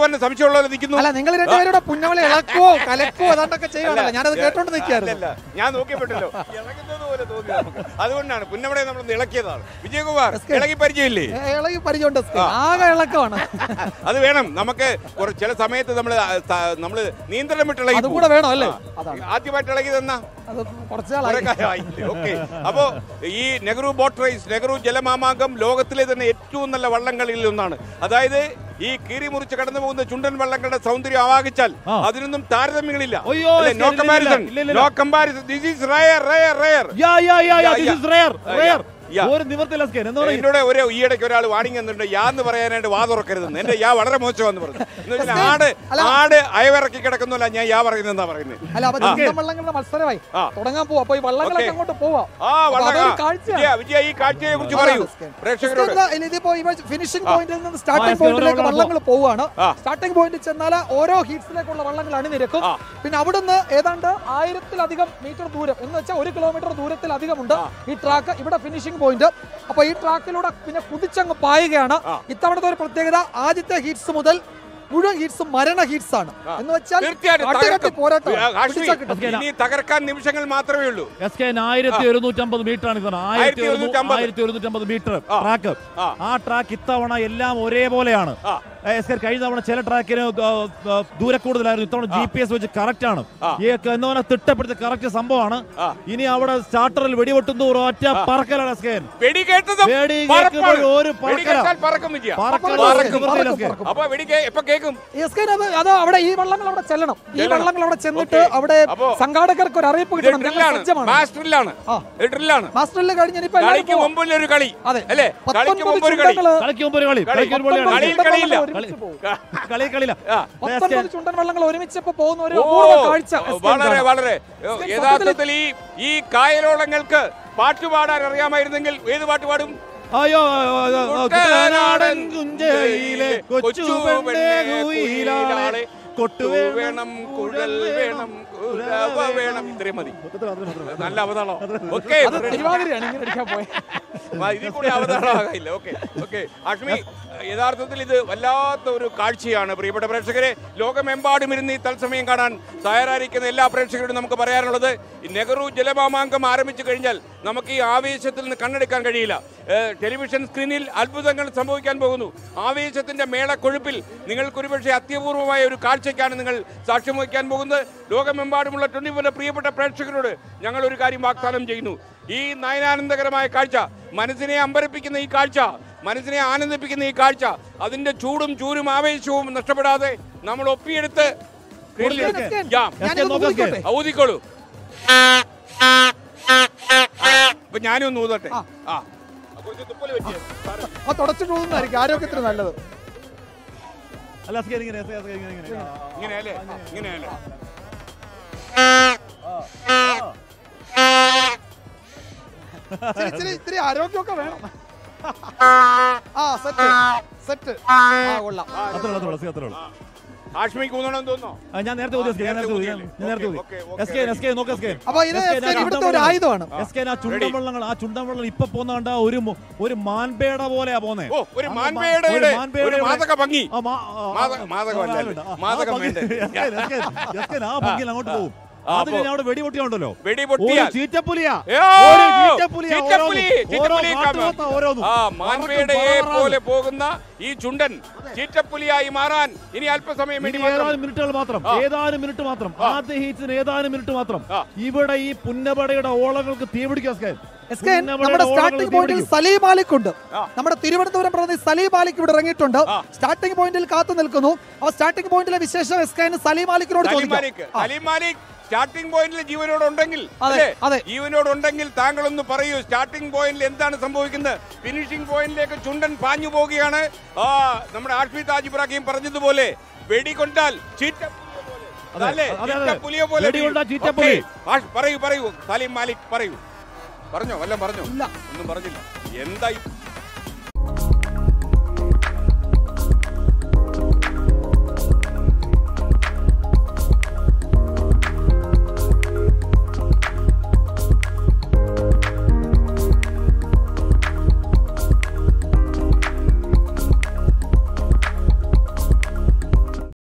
ജയകുമാറിന് സംശയമുള്ളവരെ നിൽക്കുന്നു. അല്ല, നിങ്ങൾ രണ്ടുപേരുടെ പുന്നമല ഇളക്കുവോ കലക്കുവോ അതാണ്ടൊക്കെ ചെയ്യുകയാണല്ലോ. ഞാനത് കേട്ടോണ്ട് നിൽക്കാറില്ല. ഞാൻ നോക്കിയപ്പെട്ടല്ലോ, ഇളകുന്നത് പോലെ തോന്നി നമുക്ക്. അതുകൊണ്ടാണ് പുന്നമടയെ നമ്മൾ ഇളക്കിയതാണ്. വിജയകുമാർ ഇളകി പരിചയമില്ലേ? ഇളകി പരിചയമുണ്ട്, ആകെ ഇളക്കമാണ്. അത് വേണം നമുക്ക്. ചില സമയത്ത് നമ്മള് നിയന്ത്രണം വിട്ട് ഇളകി അതുകൂടെ വേണം അല്ലേ? ആദ്യമായിട്ട് ഇളകി തന്നാ കുറച്ചാളായി. അപ്പോ ഈ നെഹ്റു ബോട്ട് റേസ്, നെഹ്റു ജലമാമാങ്കം ലോകത്തിലെ തന്നെ ഏറ്റവും നല്ല വള്ളങ്ങളിൽ ഒന്നാണ്. അതായത് ഈ കീറി മുറിച്ച് കടന്നു പോകുന്ന ചുണ്ടൻ വള്ളങ്ങളുടെ സൗന്ദര്യം ആവാഹിച്ചാൽ അതിനൊന്നും താരതമ്യങ്ങളില്ല. No comparison, no comparison. This is rare, rare, rare. ഒരു നിവർത്തില്ല. എന്നോട് ഈയിടയ്ക്ക് ഒരാൾ വാണിംഗ് തന്നിട്ടുണ്ട്, യാന്ന് പറയാനായിട്ട് വാ തുറക്കരുതെന്ന്. എന്റെ യാ വളരെ മോശമാണെന്ന് പറഞ്ഞു. ആട് അയവിറക്കി കിടക്കുന്നില്ല, ഞാൻ യാ പറയുന്നതെന്നാ പറയുന്നത്. വള്ളങ്ങളുടെ മത്സരമായി തുടങ്ങാൻ പോവാ. അപ്പൊ ഈ വള്ളങ്ങളൊക്കെ അങ്ങോട്ട് പോവാ. വിജയ, ഈ കാഴ്ചയെ കുറിച്ച് പറയൂ പ്രേക്ഷകരോട്. ഇതിപ്പോ ഫിനിഷിംഗ് പോയിന്റിൽ നിന്ന് സ്റ്റാർട്ടിംഗ് പോയിന്റിലേക്ക് വള്ളങ്ങൾ പോവാണ്. സ്റ്റാർട്ടിംഗ് പോയിന്റിൽ ചെന്നാൽ ഓരോ ഹീറ്റ്സിലേക്കുള്ള വള്ളങ്ങൾ അണിനിരക്കും. പിന്നെ അവിടുന്ന് ഏതാണ്ട് 1000-ലധികം മീറ്റർ ദൂരം, എന്ന് വെച്ചാൽ 1 കിലോമീറ്റർ ദൂരത്തിലധികമുണ്ട് ഈ ട്രാക്ക്. ഇവിടെ ഫിനിഷിംഗ് പോയിന്റ്. അപ്പൊ ഈ ട്രാക്കിലൂടെ പിന്നെ കുതിച്ചങ്ങ് പായുകയാണ്. ഇത്തവണത്തെ ഒരു പ്രത്യേകത, ആദ്യത്തെ ഹീറ്റ്സ് മുതൽ മുഴുവൻ ഹീറ്റ്സും മരണ ഹീറ്റ്സ് ആണ്. എന്ന് വെച്ചാൽ തകർക്കാൻ നിമിഷങ്ങൾ മാത്രമേ ഉള്ളൂ. 1150 മീറ്റർ ആണ്. 1150 മീറ്റർ ട്രാക്ക്. ആ ട്രാക്ക് ഇത്തവണ എല്ലാം ഒരേപോലെയാണ്. കഴിഞ്ഞ തവണ ചില ട്രാക്കിന് ദൂരെ കൂടുതലായിരുന്നു. ഇത്തവണ GPS വെച്ച് കറക്റ്റ് ആണ്. എന്നവനെ തിട്ടപ്പെടുത്തിയ കറക്റ്റ് സംഭവമാണ്. ഇനി അവിടെ സ്റ്റാർട്ടറിൽ വെടിവെട്ടുന്നു, ഒറ്റ പറക്കലാണ്. അത് അവിടെ ഈ വള്ളങ്ങൾ അവിടെ ചെല്ലണം. ഈ വള്ളങ്ങൾ അവിടെ ചെന്നിട്ട് അവിടെ സംഘാടകർക്ക് ഒരു അറിയിപ്പ് കിട്ടണം. മാസ്റ്ററിൽ കഴിഞ്ഞ ചുണ്ടൻ വള്ളങ്ങൾ ഒരുമിച്ചപ്പോ പോകുന്ന ഒരു കാഴ്ച. വളരെ വളരെ യഥാർത്ഥത്തിൽ ഈ കായലോളങ്ങൾക്ക് പാട്ടുപാടാൻ അറിയാമായിരുന്നെങ്കിൽ ഏത് പാട്ട് പാടും? അയ്യോ, കൊട്ടു വേണം, കുഴൽ വേണം, വേണം. ഇത്രയും മതി. നല്ല അവതാളോ. ഓക്കെ, ഇതിൽ കൂടി അവതാളമാകില്ല. Okay okay. അഷ്മി, യഥാർത്ഥത്തിൽ ഇത് വല്ലാത്ത ഒരു കാഴ്ചയാണ്. പ്രിയപ്പെട്ട പ്രേക്ഷകരെ, ലോകമെമ്പാടും ഇരുന്ന് ഈ തത്സമയം കാണാൻ തയ്യാറായിരിക്കുന്ന എല്ലാ പ്രേക്ഷകരോടും നമുക്ക് പറയാനുള്ളത്, നെഹ്റു ജലമാമാങ്കം ആരംഭിച്ചു കഴിഞ്ഞാൽ നമുക്ക് ഈ ആവേശത്തിൽ നിന്ന് കണ്ണെടുക്കാൻ കഴിയില്ല. ടെലിവിഷൻ സ്ക്രീനിൽ അത്ഭുതങ്ങൾ സംഭവിക്കാൻ പോകുന്നു. ആവേശത്തിന്റെ മേളക്കൊഴുപ്പിൽ നിങ്ങൾക്കൊരുപക്ഷെ അത്യപൂർവമായ ഒരു കാഴ്ചയ്ക്കാണ് നിങ്ങൾ സാക്ഷ്യം വഹിക്കാൻ പോകുന്നത്. ലോകമെമ്പാടുമുള്ള 24 പ്രിയപ്പെട്ട പ്രേക്ഷകരോട് ഞങ്ങൾ ഒരു കാര്യം വാഗ്ദാനം ചെയ്യുന്നു. ഈ നയനാനന്ദകരമായ കാഴ്ച, മനസ്സിനെ അമ്പരപ്പിക്കുന്ന ഈ കാഴ്ച, മനസ്സിനെ ആനന്ദിപ്പിക്കുന്ന ഈ കാഴ്ച, അതിന്റെ ചൂടും ചൂരും ആവേശവും നഷ്ടപ്പെടാതെ നമ്മൾ ഒപ്പിയെടുത്ത് ഊതിക്കോളൂ. അപ്പൊ ഞാനും ഒന്ന് ഊതട്ടെ. തുടച്ചിട്ട് ഊതുന്നതായിരിക്കും ആരോഗ്യത്തിന് നല്ലത്. ഇങ്ങനെയല്ലേ, ഇങ്ങനെയല്ലേ. ഇത്തിരി ആരോഗ്യമൊക്കെ വേണം. ആഷ്മിക്ക് ഊന്നണം തോന്നുന്നു. ഞാൻ നേരത്തെ ചുണ്ടൻ വള്ളങ്ങൾ ഇപ്പൊ പോകുന്ന ഒരു മാൻപേട പോലെയാ പോന്നെ. ആ ഭംഗിയിൽ അങ്ങോട്ട് പോകും. അത് കഴിഞ്ഞ് അവിടെ വെടിപൊട്ടിയുണ്ടല്ലോ, ചീറ്റപ്പുലിയെ പോലെ പോകുന്ന ഈ ചുണ്ടൻ ചീറ്റപ്പുലിയായി മാറാൻ ഇനി അല്പസമയം, മിനിറ്റുകൾ മാത്രം, ഏതാനും മിനിറ്റ് മാത്രം. ആദ്യ ഹീറ്റ്സിന് ഏതാനും മിനിറ്റ് മാത്രം. ഇവിടെ ഈ പുന്നപടയുടെ ഓളങ്ങൾക്ക് തീപിടിക്കുക. നമ്മുടെ സ്റ്റാർട്ടിംഗ് പോയിന്റിൽ സലീം മാലിക് ഉണ്ട്. നമ്മുടെ തിരുവനന്തപുരം പ്രതിനിധി സലീം മാലിക് ഇവിടെ ഇറങ്ങിയിട്ടുണ്ട്. സ്റ്റാർട്ടിംഗ് പോയിന്റിൽ കാത്തു നിൽക്കുന്നു. ആ സ്റ്റാർട്ടിംഗ് പോയിന്റിലെ വിശേഷം സലീം മാലിക്കിനോട് ചോദിക്കാം. സലീം മാലിക് സ്റ്റാർട്ടിംഗ് പോയിന്റിൽ ജീവനോടുണ്ടെങ്കിൽ താങ്കളൊന്ന് പറയൂ. സ്റ്റാർട്ടിംഗ് പോയിന്റിൽ എന്താണ് സംഭവിക്കുന്നത്? ഫിനിഷിംഗ് പോയിന്റിലേക്ക് ചുണ്ടൻ പാഞ്ഞു പോവുകയാണ്. നമ്മുടെ ആഷ്മി താജ് ഇബ്രാഹിം പറഞ്ഞതുപോലെ വെടികൊണ്ടാൽ ചീറ്റപ്പുലിയെ പോലെ. പറയൂ സലീം മാലിക്, പറയൂ. പറഞ്ഞോ, വല്ലതും പറഞ്ഞോ? ഒന്നും പറഞ്ഞില്ല. എന്താ